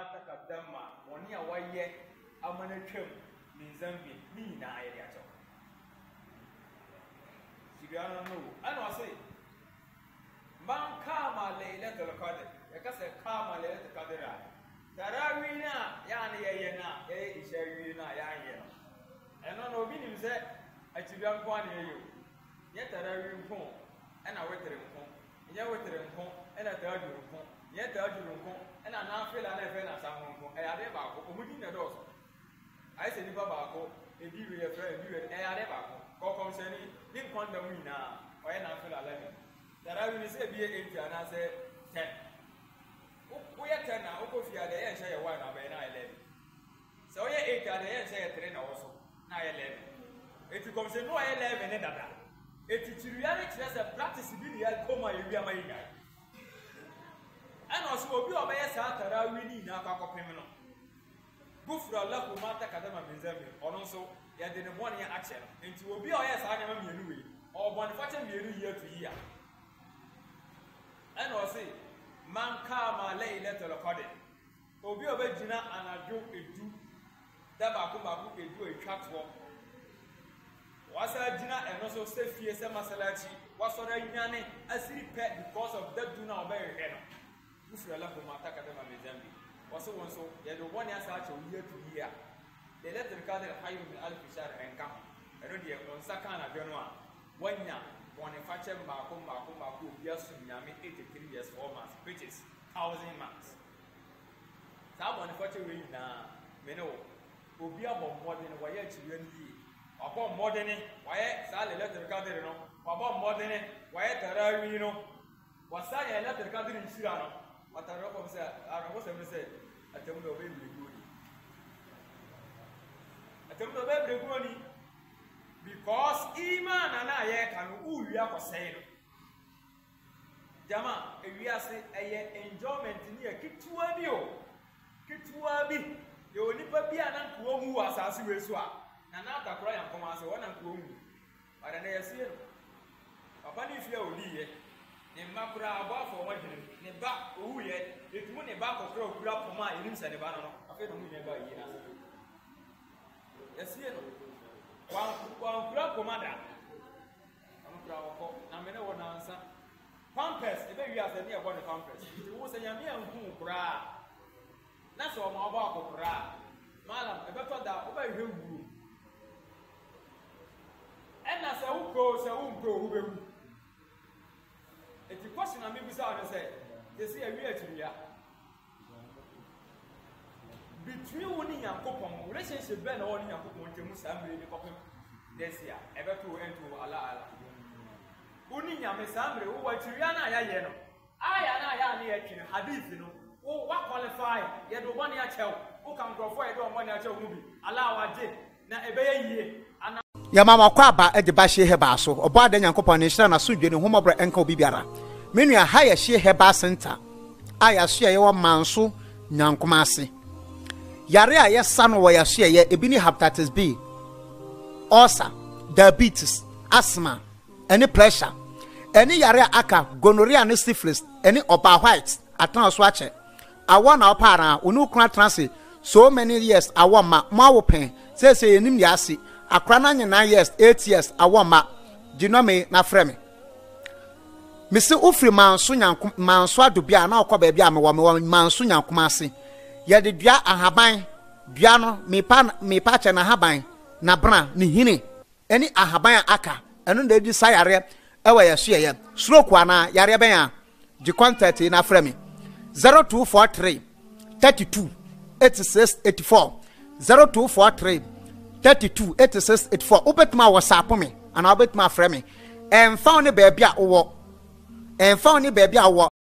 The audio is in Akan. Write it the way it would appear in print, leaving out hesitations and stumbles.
takadama woni a waye amana twam min zambi ni na ayi ato sigana no ana say man kama lailatul qadr ya kase kama lailatul qadr tarawina yani yayena ishawina yani eno no bi nim se atibian ko an yeyo ye tarawin ko ana wetere ko ye wetere ko ana tajuru ko ye tajuru ko ana na fela na fe na samon ko e ade ba ko omudi na do so ai se ni ba ko e bi we fe bi we e ade ba ko kom se ni din kon da mu na o ye na fela la ni tarawin se bi e 8 ana se 10 o ye 10 na o ko fi ade ye nse ye 1 na be na 11 so ye 8 ade ye nse ye 3 na wo so na 11 eti kom se no 11 ne dada eti tiriane kire se practice bi ya koma ye wi amayi gai ana so obi obeye sa tarawih ni na akakopem no gufra lahu ma takadama min zambi ono so ya de ne bone ya ache no enti obi oye sa anya ma mienu we o bone fache mienu ye to yi a ana o se man kama lailatul qadr obi obegina anajo edu daba ko ma ko edu etwato wasa jina eno so se fie se masalachi wasora nyane asiri pe because of that do na obey no ufura la ko mata kadama mezambi waso wonso ye do boni asa acho ye to year the letter kadar hayr min alf shahr enka eno de on saka na beno a wanya boni fache mba ko bia su nyame 83 years 4 months which is 1000 months sa boni fache we na meno obi abom modern wa ye chiwe ni abo modern wa ye sa le letter kadar no abo modern wa ye tarawih no wasa ye letter kadar insira no wataro ko se ara ko se atemdo be brigoni because iman na ye kan uwi akosei no jama ewiase eye enjoyment ni ekituwa bi o kituwa bi ye onipa bi ananko hu asase wesu a na atakora yankoma ase wona nko hu ara na yesie no papa ni fia oliye ne makura abafo wadwene ne ba ohuye etumu ne ba kokora okura poma enim se ne ba no afi no mu ne ba yi na yesie no wa okura poma da okura woko na me ne wona ansa pampers ebe wi ase ne e bo ne pampers ti wo se nyame anhu okura na so ma oba okura Mallam ebe to da oba hwe wuru ena se ukro hu bewu eti question na me bisa on say they say awi atuya between woni yankopon relationship be na woni yankopon temu samre ni kopem this year ebe to ento ala woni nyame samre wo watuya na ya no aya na ya na ya twene hadith no wo wa qualify ye do bone ya chew wo kan grofo ye do bone ya chew mu bi ala waje na ebe ye yie ya mama kwa ba e de ba hye he ba so obo ada nyankopon ne hira na so dwe ne homobro enka obi biara menu ya haya hye he ba center aya so ye wo Manso nyankomase yare a ye sa no wo ya so ye ebini hepatitis B ulcer diabetes asthma any pressure any yare aka gonorrhea ne syphilis any oba white atan so ache awo na opara onu kra transit so many years awo ma wo pen say yenim ya ase akra na nye 9 years 8 years awoma dinome na freme misi ufri Manso adubia na okoba bia me wo Manso nyankomase ye de dua ahaban dua no mepa che na haban na bra ni hini eni ahaban aka eno na edi sayare ewe ye so ye stroke ana yare ben a di contact na freme 0243 32 86 84 0243 32 86 84 obetma WhatsApp me and obetma frame me and found the baby a wo and found the baby a wo